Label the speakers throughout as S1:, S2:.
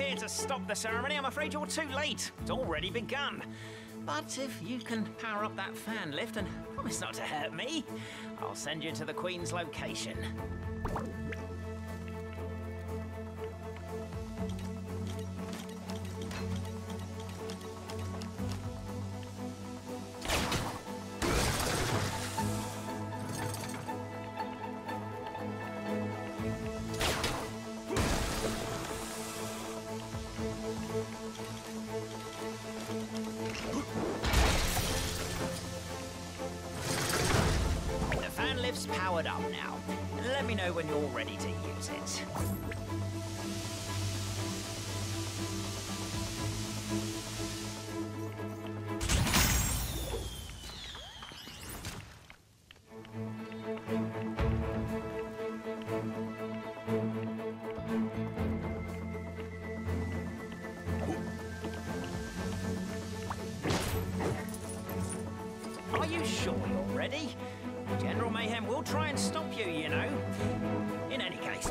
S1: here to stop the ceremony, I'm afraid you're too late. It's already begun. But if you can power up that fan lift and promise not to hurt me, I'll send you to the Queen's location. The fan lift's powered up now. Let me know when you're ready to use it. Are you sure you're ready? General Mayhem will try and stop you, you know. In any case.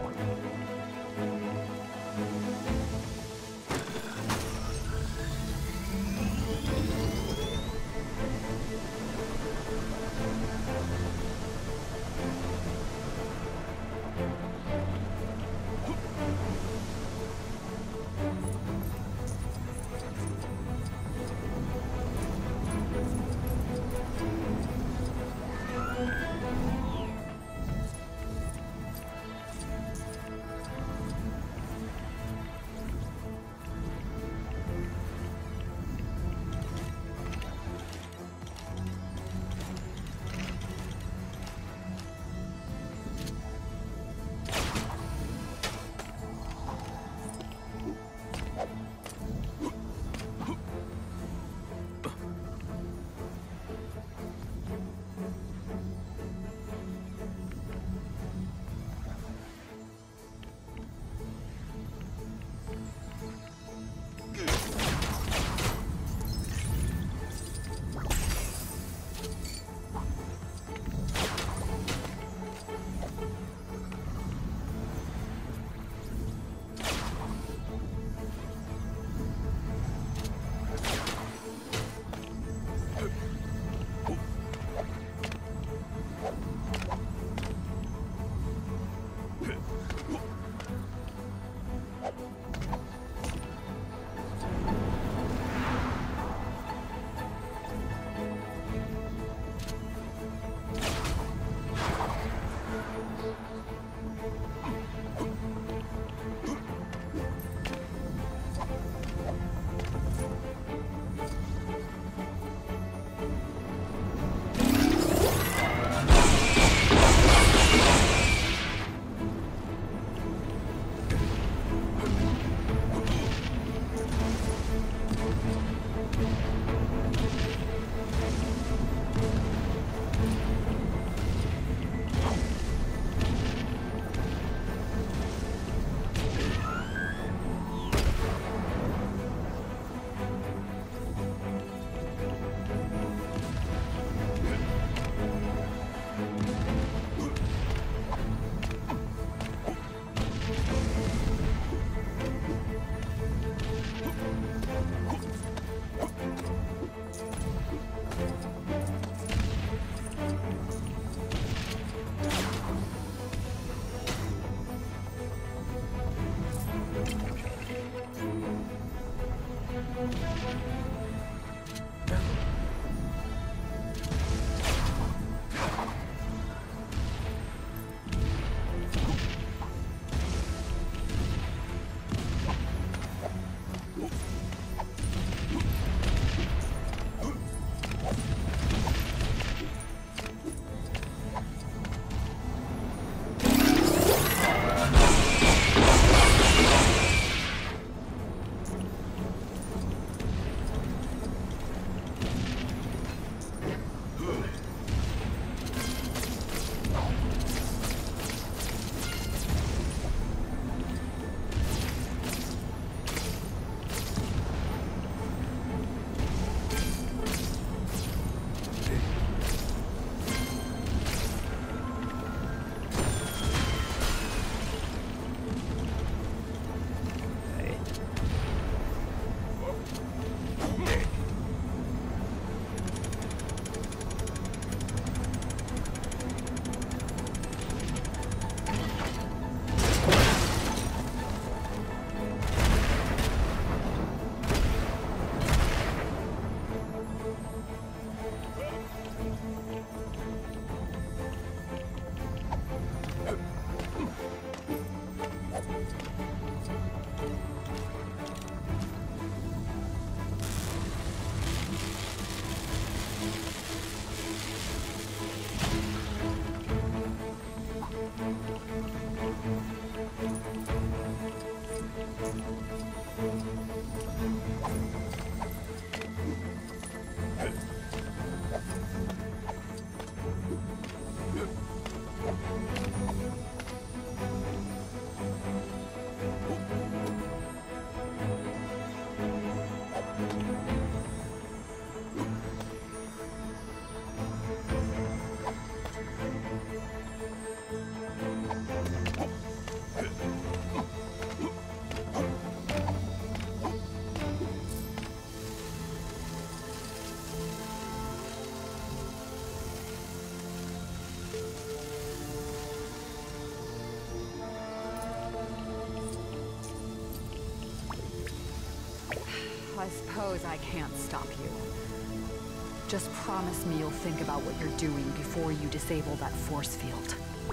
S2: suppose I can't stop you. Just promise me you'll think about what you're doing before you disable that force field.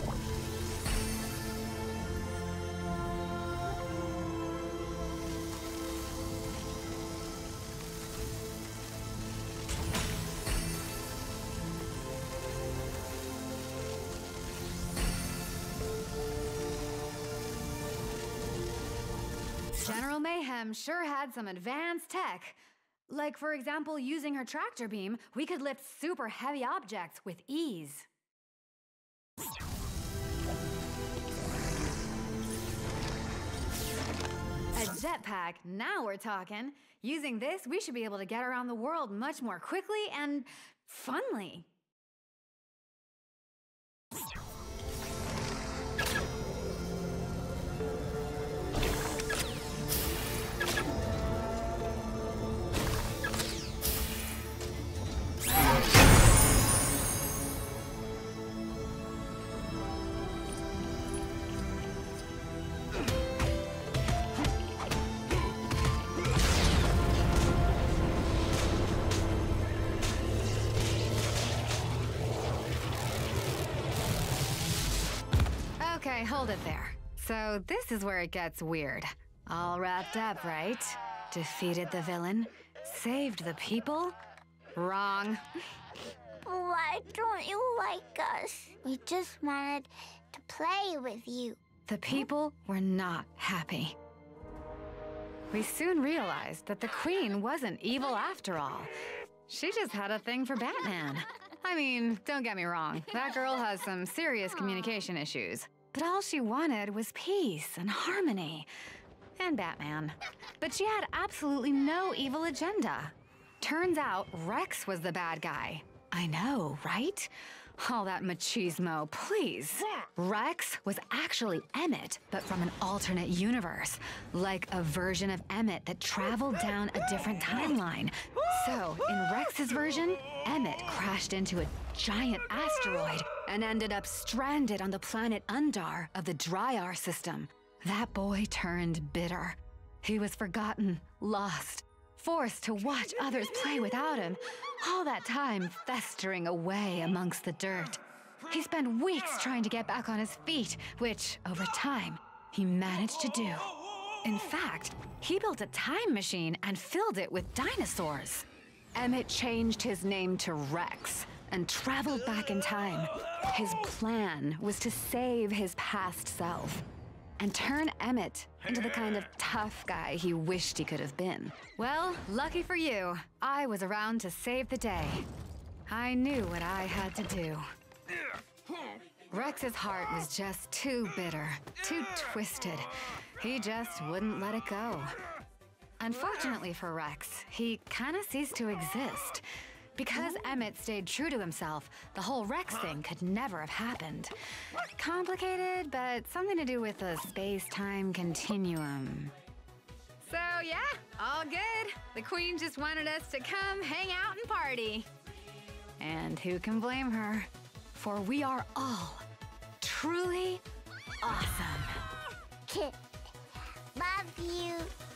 S2: General Mayhem sure had some advanced tech. Like, for example, using her tractor beam, we could lift super heavy objects with ease. A jetpack, now we're talking. Using this, we should be able to get around the world much more quickly and funly. Okay, hold it there. So this is where it gets weird. All wrapped up, right? Defeated the villain? Saved the people? Wrong.
S3: Why don't you like us? We just wanted to play with you.
S2: The people were not happy. We soon realized that the Queen wasn't evil after all. She just had a thing for Batman. I mean, don't get me wrong, that girl has some serious communication issues. But all she wanted was peace and harmony. And Batman. But she had absolutely no evil agenda. Turns out Rex was the bad guy. I know, right? All that machismo, please. Rex was actually Emmett, but from an alternate universe. Like a version of Emmett that traveled down a different timeline. So, in Rex's version, Emmett crashed into a giant asteroid and ended up stranded on the planet Undar of the Dryar system. That boy turned bitter. He was forgotten, lost, forced to watch others play without him, all that time festering away amongst the dirt. He spent weeks trying to get back on his feet, which, over time, he managed to do. In fact, he built a time machine and filled it with dinosaurs. Emmett changed his name to Rex and traveled back in time. His plan was to save his past self and turn Emmett into the kind of tough guy he wished he could have been. Well, lucky for you, I was around to save the day. I knew what I had to do. Rex's heart was just too bitter, too twisted. He just wouldn't let it go. Unfortunately for Rex, he kind of ceased to exist. Because Emmett stayed true to himself, the whole Rex thing could never have happened. Complicated, but something to do with the space-time continuum. So yeah, all good. The Queen just wanted us to come hang out and party. And who can blame her? For we are all truly awesome.
S3: Love you.